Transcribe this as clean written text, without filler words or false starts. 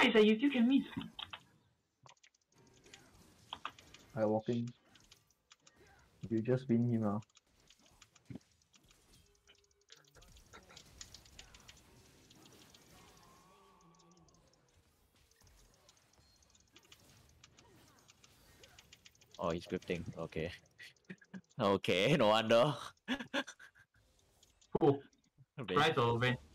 surprised that you still can miss. I walking. You just win him ah. Oh, he's scripting. Okay. Okay, no wonder. Who? Vayne. Price or Vayne?